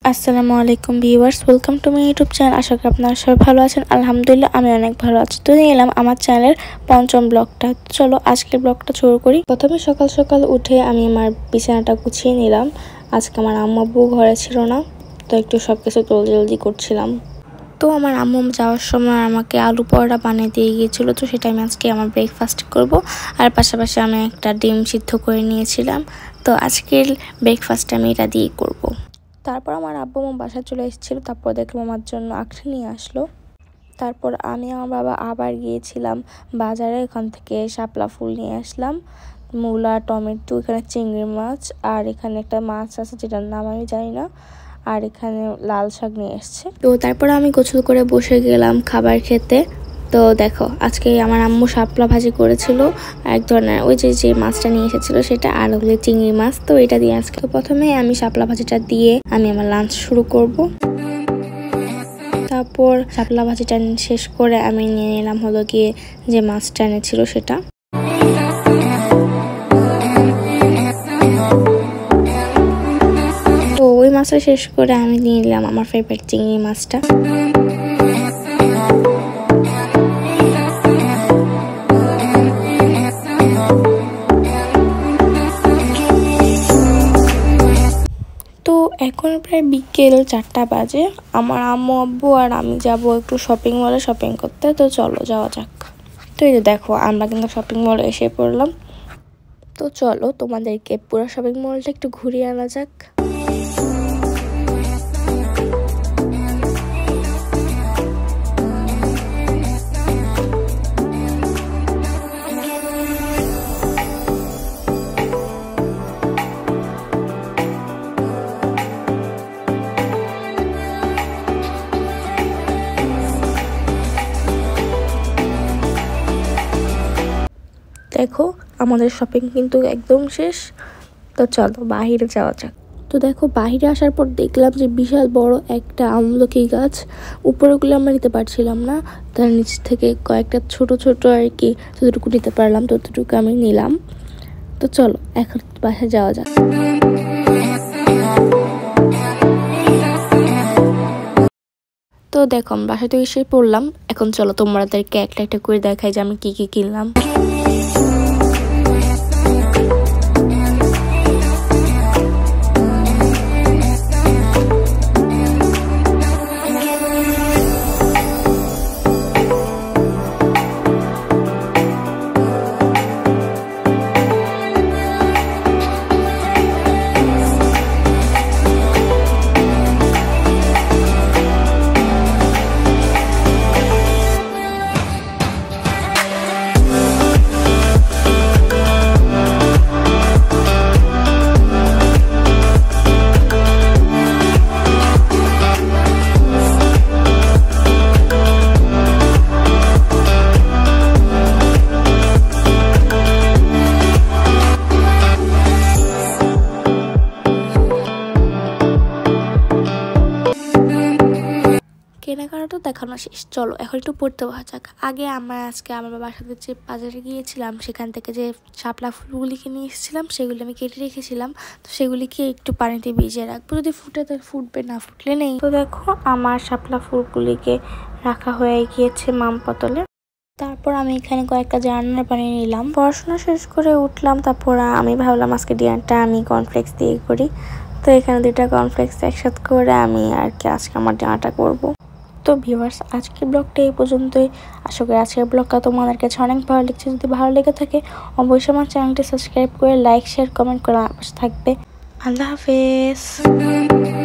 আসসালামু আলাইকুম viewers, welcome to my YouTube channel. আশা করি আপনারা সবাই ভালো আছেন। আলহামদুলিল্লাহ আমি অনেক ভালো আছি। তো নিয়ে এলাম আমার চ্যানেলের পঞ্চম ব্লগটা। চলো আজকের ব্লগটা শুরু করি। প্রথমে সকাল সকাল উঠে আমি আমার বিছানাটা গুছিয়ে নিলাম। আজকে আমার আম্মু আব্বু ঘরে ছিল না, তো একটু সব কিছু জলদি করছিলাম। তো আমার আম্মু যাওয়ার সময় আমাকে আলু পরোটা বানিয়ে দিয়ে গিয়েছিলো, তো সেটা আমি আজকে আমার ব্রেকফাস্ট করব। আর পাশাপাশি আমি একটা ডিম সিদ্ধ করে নিয়েছিলাম, তো আজকের ব্রেকফাস্ট আমি এটা দিয়ে করব। তারপর আমার আব্বু মা বাসায় চলে এসেছিলো, তারপর দেখলাম আমার জন্য আখড়া নিয়ে আসলো। তারপর আমি আমার বাবা আবার গিয়েছিলাম বাজারে, এখান থেকে শাপলা ফুল নিয়ে আসলাম, মূলা, টমেটো, এখানে চিংড়ি মাছ, আর এখানে একটা মাছ আছে যেটার নাম আমি জানি না, আর এখানে লাল শাক নিয়ে এসছে। তো তারপর আমি গোসল করে বসে গেলাম খাবার খেতে। তো দেখো আজকে আমার আম্মু শাপলা ভাজি করেছিল, এক ধরনের ওই যে মাছটা নিয়ে এসেছিলো সেটা, আর ওগুলো চিংড়ি মাছ। তো এটা দিয়ে আজকে প্রথমে আমি শাপলা ভাজিটা দিয়ে আমি আমার লাঞ্চ শুরু করব। তারপর শাপলা ভাজিটা শেষ করে আমি নিয়ে নিলাম হলো গিয়ে যে মাছটা এনেছিল সেটা। তো ওই মাছটা শেষ করে আমি নিয়ে নিলাম আমার ফেভারিট চিংড়ি মাছটা। এখন প্রায় বিকেল 4টা বাজে। আমার আম্মু আব্বু আর আমি যাব একটু শপিং মলে শপিং করতে। তো চলো যাওয়া যাক। তো এই যে দেখো আমরা কিন্তু শপিং মলে এসে পড়লাম। তো চলো তোমাদেরকে পুরো শপিং মলটা একটু ঘুরিয়ে আনা যাক। দেখো আমাদের শপিং কিন্তু একদম শেষ। তো চলো বাহিরে যাওয়া যাক। তো দেখো বাহিরে আসার পর দেখলাম যে বিশাল বড় একটা আমলকি গাছ। উপরেগুলো আমরা নিতে পারছিলাম না, তার নিচ থেকে কয়েকটা ছোট ছোট আর কি যতটুকু নিতে পারলাম ততটুকু আমি নিলাম। তো চলো এখন বাসায় যাওয়া যাক। তো দেখো আমি বাসা থেকে এসে পড়লাম। এখন চলো তোমাদেরকে একটা একটা করে দেখাই যে আমি কি কি কিনলাম। কেনাকাটা দেখানো শেষ, চলো এখন একটু পড়তে বসা যাক। আগে আজকে আমার বাবার সাথে যে বাজারে গিয়েছিলাম সেখান থেকে যে শাপলা ফুলগুলিকে নিয়ে এসেছিলাম সেগুলি আমি কেটে রেখেছিলাম। তো সেগুলিকে একটু পানিতে ভিজিয়ে রাখবো, যদি ফুটে তো ফুটবে, না ফুটলে নেই। তো দেখো আমার শাপলা ফুলগুলিকে রাখা হয়ে গিয়েছে মাম পাতলে। তারপর আমি এখানে কয়েকটা জার্নাল বানিয়ে নিলাম। পড়াশোনা শেষ করে উঠলাম, তারপর আমি ভাবলাম আজকে ডিনারটা আমি কর্নফ্লেক্স দিয়ে করি। তো এখানে 2টা কর্নফ্লেক্স একসাথে করে আমি আর কি আজকে আমার ডিনারটা করবো। তো ভিউয়ার্স আজকের ব্লগটা এই পর্যন্তই। আশা করি আজকের ব্লগটা তোমাদের কাছে অনেক ভালো লাগছে। যদি ভালো লেগে থাকে অবশ্যই আমার চ্যানেলটি সাবস্ক্রাইব করে লাইক শেয়ার কমেন্ট করে আমার পাশে থাকবে। আল্লাহ হাফেজ।